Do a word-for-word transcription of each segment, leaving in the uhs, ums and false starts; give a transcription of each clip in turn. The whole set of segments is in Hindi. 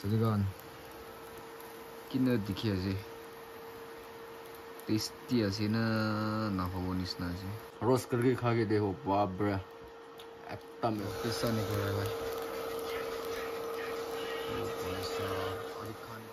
सदिगान किन दिखिया जे टेस्टी ऐसे ना ना हो निस्ना जे रोस्ट करके खा के देखो बाप रे एकदम किस्सा निकल रहा है भाई ओ भाई साहब अभी खाने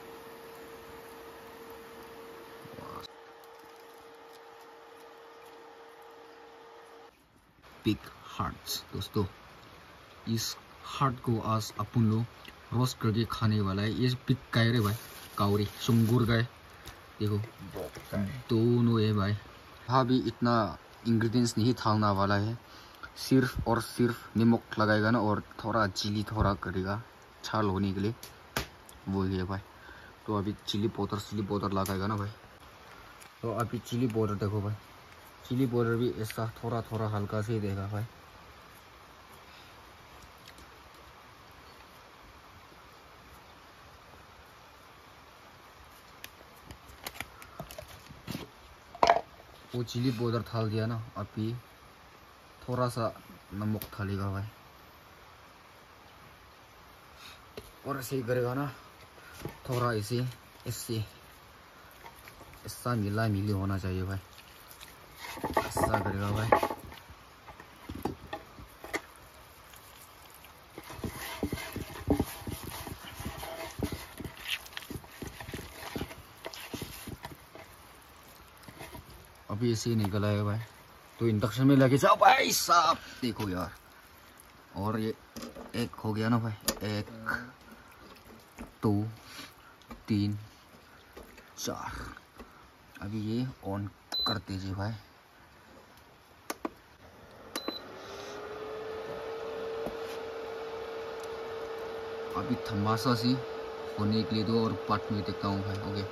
पिग हार्ट्स दोस्तों इस हार्ट को आज अपन लोग रोस्ट करके खाने वाला है। ये पिग का है रे भाई काउरी सुंगुर का है देखो दोनों है भाई। हाँ भी इतना इंग्रेडिएंट्स नहीं डालना वाला है सिर्फ और सिर्फ नमक लगाएगा ना और थोड़ा चिली थोड़ा करेगा छाल होने के लिए वो है भाई। तो अभी चिली पाउडर चिली पाउडर लगाएगा ना भाई। तो अभी चिली पाउडर देखो भाई चिली पाउडर भी ऐसा थोड़ा थोड़ा हल्का से ही देगा भाई। वो चिली पाउडर डाल दिया ना अभी थोड़ा सा नमक डालेगा भाई और ऐसे ही करेगा ना थोड़ा ऐसे ऐसे ऐसा मिला मिली होना चाहिए भाई ऐसा करेगा भाई। अभी ऐसे ही निकला है भाई तो इंडक्शन में लगे जाओ भाई साहब देखो यार। और ये एक हो गया ना भाई एक दो तीन चार अभी ये ऑन कर दीजिए भाई। अभी थमासा सी होने के लिए दो और पार्ट में देखता हूँ भाई ओके।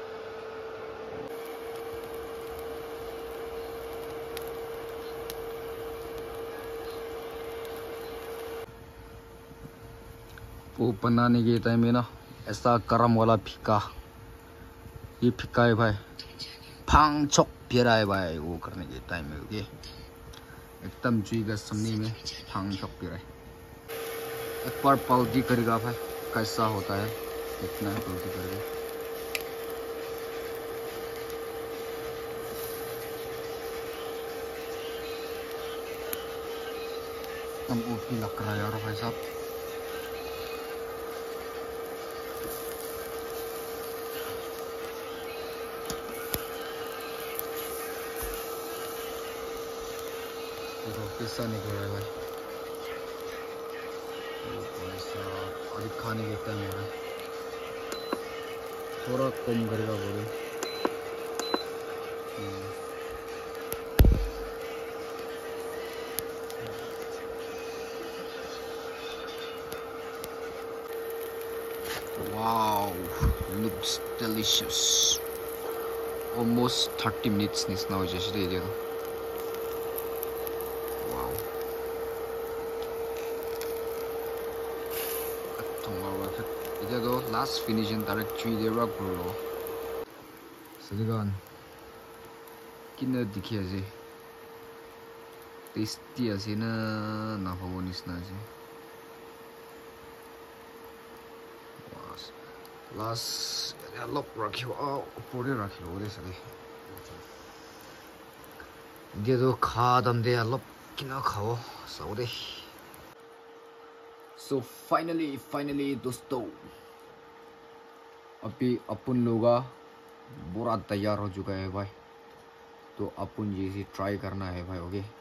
वो बनाने के टाइम में ना ऐसा गरम वाला फीका ये फीका है भाई फांग चौक पिरा है भाई वो करने के टाइम में ओके एकदम जुई का सामने में फांग चौक पिरा है। एक बार पाउडी करेगा भाई कैसा होता है इतना है पाउडी करेगा। एकदम ओपी लग रहा है यार भाई साहब। किस्सा निकल रहा है भाई ओ भाई साहब अभी खाने के टाइम हो रहा है थोड़ा कम करेगा बोले। Wow, looks delicious. Almost thirty minutes निस्ना हो जैसे ये देखो। 이제 도 last finishing direct three day rock bro. सदिगान किन दिखिया जे टेस्टी ऐसे ना ना हो निस्ना जे लास्ट लॉक रखियो आ पूरे रखियो वो सके 이제 도 खादम दे लॉक किना खाओ सौदे। So finally finally दोस्तों अभी अपन लोग पूरा तैयार हो चुका है भाई। तो अपन ये ट्राई करना है भाई ओके।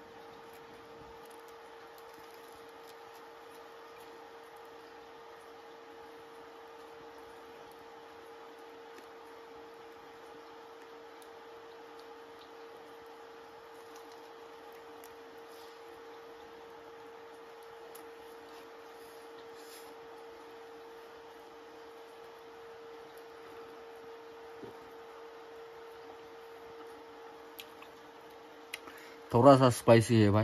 थोड़ा सा स्पाइसी है भाई।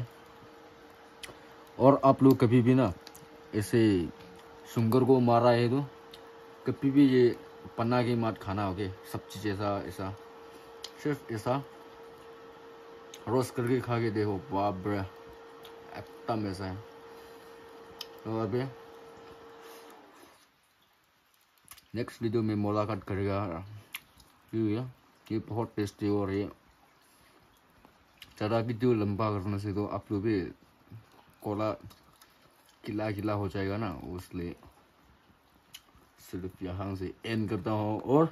और आप लोग कभी भी ना ऐसे सुंगर को मारा है तो कभी भी ये पन्ना के मात खाना ओके सब चीज़ ऐसा ऐसा सिर्फ ऐसा रोस्ट करके खा के देखो बाप रे एकदम ऐसा है। तो अभी नेक्स्ट वीडियो में मुलाकात करेगा। ये ये बहुत टेस्टी और ये ज़्यादा वीडियो लंबा करने से तो आप लोग भी कोला किला किला हो जाएगा ना, उसलिए सिर्फ यहाँ से एंड करता हूँ और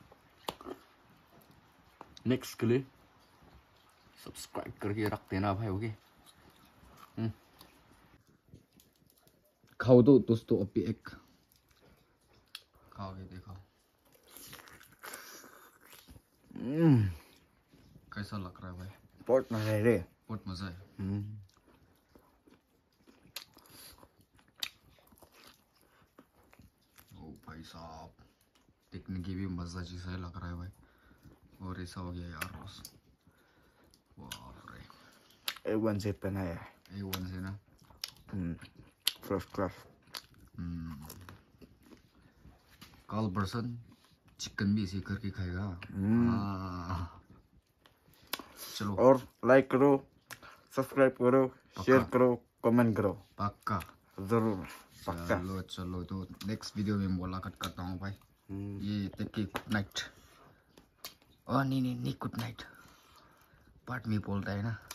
नेक्स्ट के लिए सब्सक्राइब करके रख देना भाई। ओके, खाओ तो दोस्तों, अभी एक खाओगे देखो कैसा लग रहा है भाई। बहुत मजा है रे, बहुत मजा है। ओ भाई साहब, देखने की भी मजा जैसा लग रहा है भाई। और ऐसा हो गया यार रोस, वाह रे, ए वन से बनाया है, ए वन से ना, फर्स्ट क्लास। कल पर्सन चिकन भी इसी करके खाएगा। चलो, और लाइक करो, सब्सक्राइब करो, शेयर करो, कमेंट करो, पक्का जरूर पक्का। चलो चलो, तो नेक्स्ट वीडियो में मुलाकात करता हूँ भाई। ये टेक के गुड नाइट। और नहीं नहीं नहीं गुड नाइट, पार्ट में बोलता है ना।